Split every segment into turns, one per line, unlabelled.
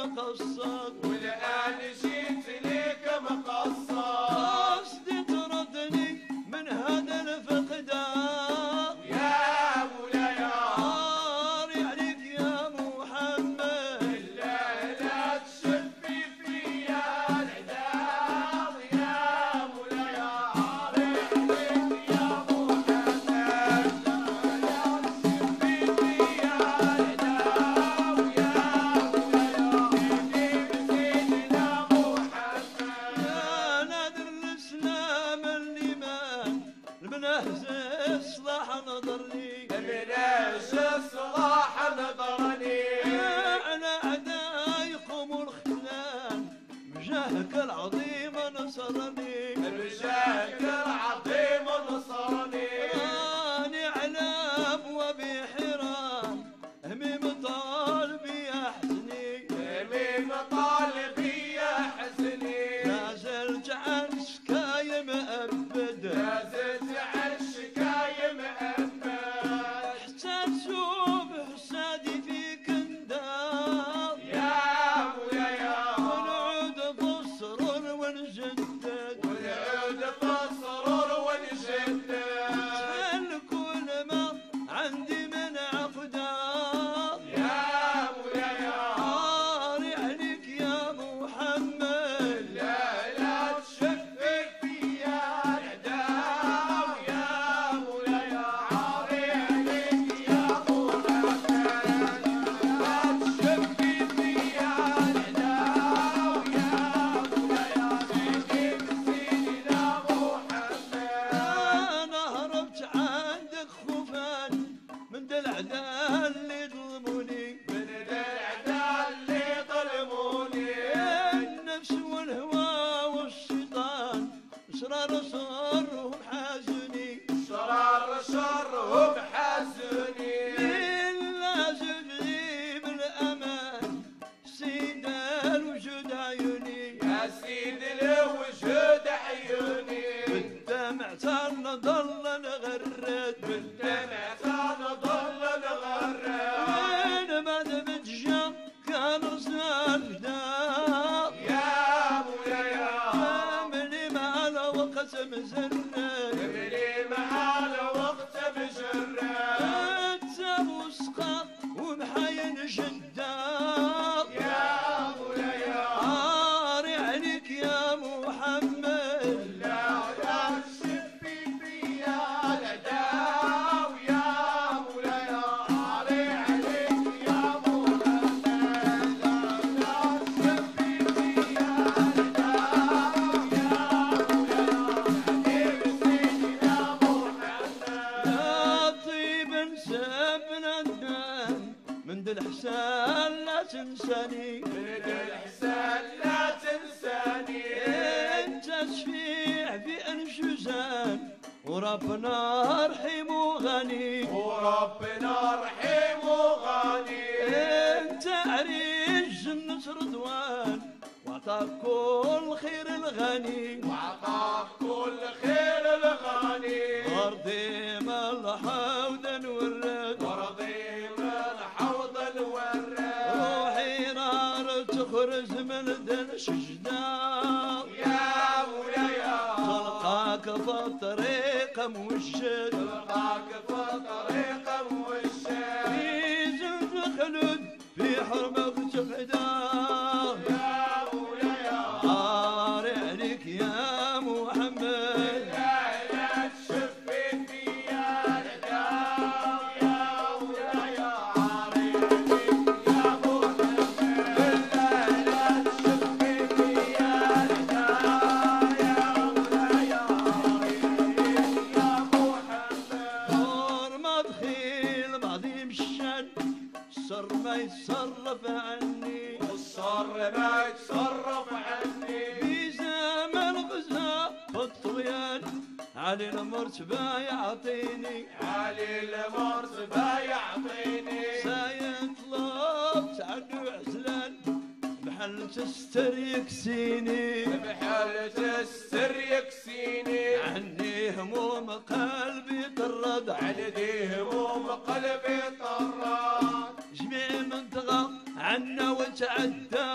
مقصر
والآن جيت ليك مقصر
قصدي تردني من هذا الفقدان
يا مولاي
عاري عليك يا محمد
لا لا تشفي فيا العذاب يا مولاي عاري عليك يا محمد لا تشفي فيا العذاب يا
منهز الصلاح نظرني
منهز الصلاح نظرني
على أعدائكم الخذلان بجاهك العظيم نصرني
بجاهك العظيم نصرني
راني على أبواب حيران هميم طالبي يحزني
هميم طالبي يحزني
لا زلت عن شكاي مأبد شرهم حزني
شرهم حزني
لازم لي بالأمان سيد الوجود عيوني
يا سيد الوجود عيوني
بالدمع تنضل نغرد
بالدمع تنضل نغرد
وين ما دمجا كان رسال فداء
يا مولاي
مزرد
ابني معال وقت مجرد
انت وسقط ومحين جدار
يا مولاي
عاري عليك يا محمد
لا تشفي فيا العداو يا مولاي عاري عليك يا محمد لا تشفي فيا العداو يا
من ذا الحسان لا تنساني
من الحسان لا تنساني
انت تشفيع في انشوزان وربنا رحيم وغني
وربنا رحيم وغني
انت عريش جنة رضوان وعطاك كل خير الغني
وعطاك كل خير الغني
ارضي ما الحوض نورد روحي نار تخرج من دنش جدار
يا مولاي
تلقاك في الطريق موشد
تلقاك في الطريق موشد
في زلف خلود في حرمك تقدار
يا مولاي
عاري عليك يا محمد
لا تشفي فيا العداو يا مولاي عاري
الصر ما يتصرف عني
والصر ما يتصرف عني
في زمن غزا الطغيان علي المرتبة يعطيني
علي المرتبة يعطيني
سيطلب تعدو عزلان بحل تستر يكسيني
بحال تستر يكسيني
عني هموم قلبي طرد
عندي هموم قلبي طراد
جميع من طغى عنا وتعدى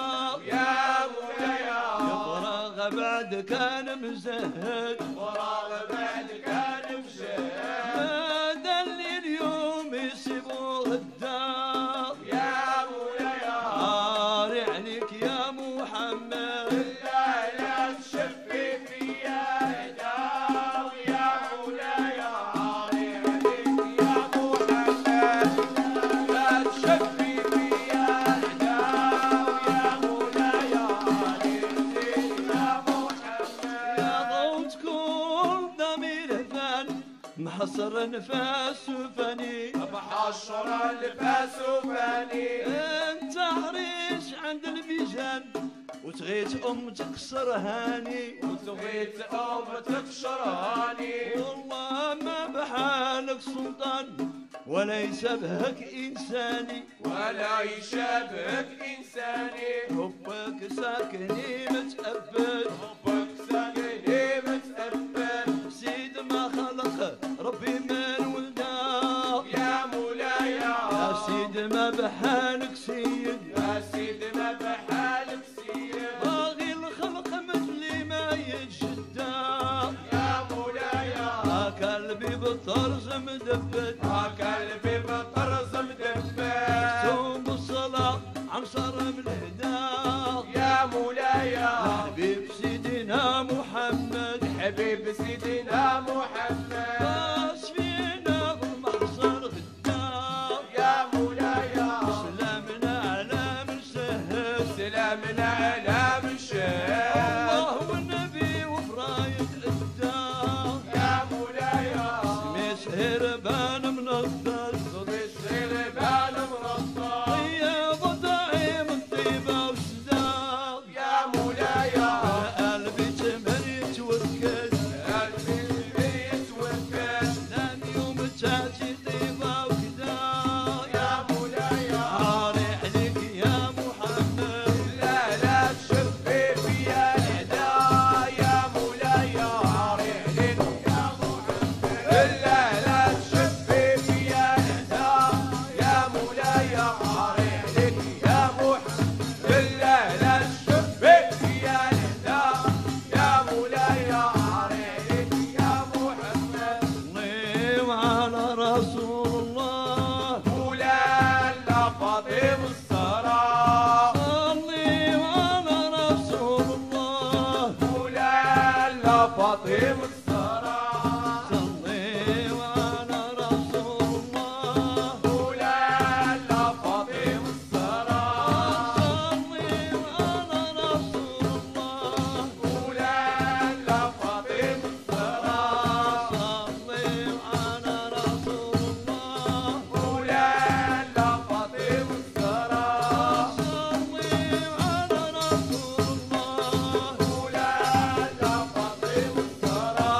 يا مولاي
يفرغ بعد كان مزهد
فراغ بعد كان مشهد
هذا اللي اليوم يسيبوه الدار
يا مولاي
عاري عليك يا محمد
لا لا تشفي فيا دار يا مولاي عاري عليك يا محمد لا تشفي فيا دار يا مولاي عاري عليك يا محمد
يا ضوت كل ضمير فان محصر نفاس فاني
بحشر الفاس وفاني
انت حريش عند البيجان وتغيت تكسر هاني
وتغيت تقشراني
والله ما بحالك سلطان ولا يشبهك انساني
ولا يشابهك إنساني
حبك ساكني متأبد
حبك ساكني متأبد
سيد ما خلق ربي من ولدك
يا مولاي
يا سيد ما بحالك سيد
يا سيدي ما بحالك سيد
باغي الخلق مثلي ما يجدك
يا مولاي
قلبي بالطرز مدبد
قلبي بطرز مدبب
ثوب الصلاة عنصر من الهدى
يا مولاي
حبيب سيدنا محمد
حبيب سيدنا محمد
باس فينا بالمحصر غدار
يا مولاي
سلامنا على من سهل
سلامنا على من شاء
الله والنبي وفرايد الدار
يا مولاي
مسهر بان منظر
صدي الصغير بان مرصع
طيب طعيم طيبة وسدار
يا مولاي
قلبي تمر يتوكل
قلبي يتوكل
لم يوم تاتي طيبة وكدار
يا مولاي
عاري عليك يا محمد
لا لا تشفي فيا العدا يا مولاي عاري عليك يا محمد لا لا تشفي فيا العدا يا مولاي عاري عليك يا محمد لا لا تشفي فيا العدا يا مولاي عاري عليك يا محمد
صلي على رسول الله
مولانا فاطم الزهراء
صلي على رسول الله
مولانا فاطم الزهراء
صلي على رسول الله
مولانا فاطم الزهراء
صلي على رسول الله
مولانا فاطم الزهراء
صلي على رسول الله
مولانا فاطم الزهراء
صلي على رسول الله
مولانا فاطم الزهراء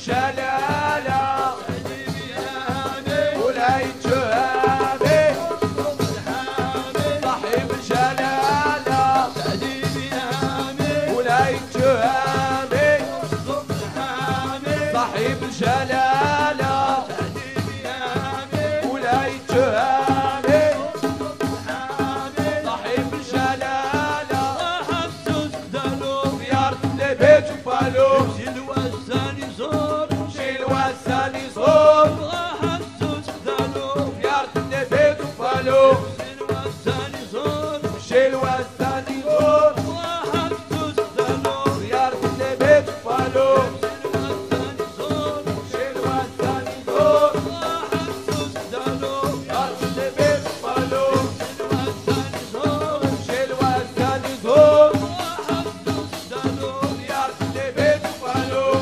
الجلالة مولاي الجهامي صاحب الجلالة مولاي الجهامي صاحب الجلالة مولاي الجهامي صاحب الجلالة زيارة البيت وفالو شيل وساني زور زيارة البيت وفالو شيل وساني زور زيارة البيت وفالو شيل وساني زور زيارة البيت وفالو شيل وساني زور زيارة البيت وفالو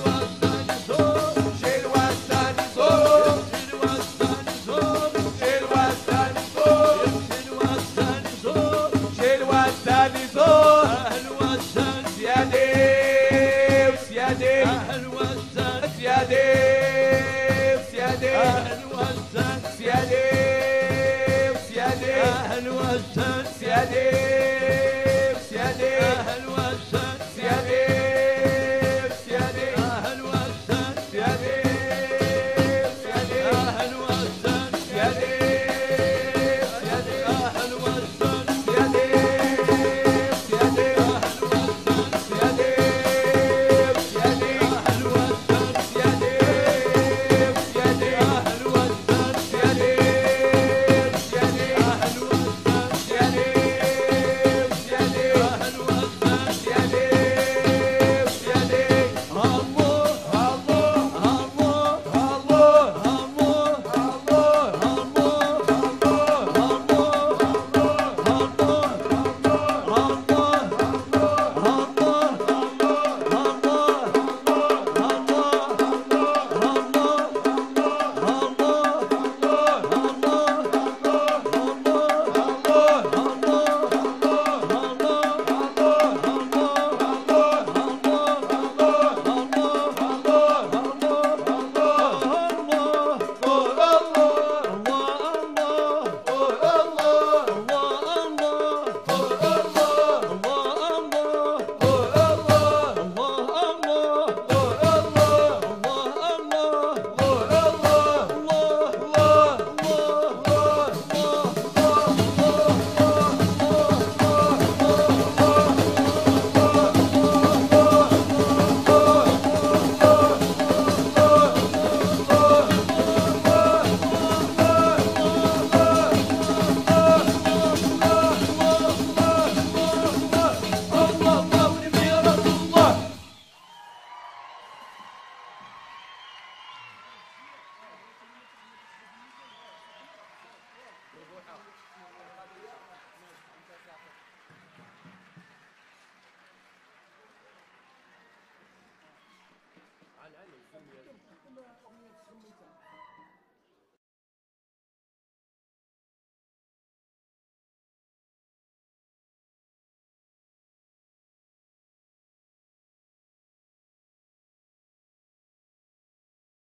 شيل وساني زور شيل وساني زور شيل وساني زور سيادي وسيادي سيادي وسيادي سيادي وسيادي سيادي